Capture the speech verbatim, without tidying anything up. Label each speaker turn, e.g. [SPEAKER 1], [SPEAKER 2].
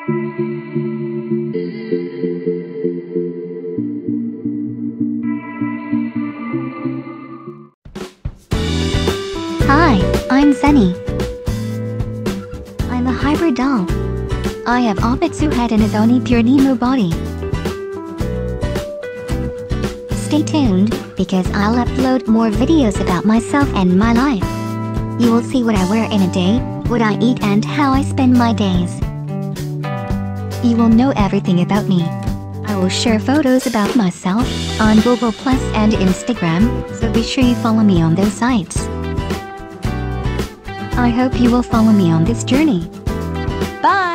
[SPEAKER 1] Hi, I'm Zenny. I'm a hybrid doll. I have Obitsu head and Izoni pure Nemo body. Stay tuned, because I'll upload more videos about myself and my life. You will see what I wear in a day, what I eat and how I spend my days. You will know everything about me. I will share photos about myself on Google Plus and Instagram, so be sure you follow me on those sites. I hope you will follow me on this journey. Bye!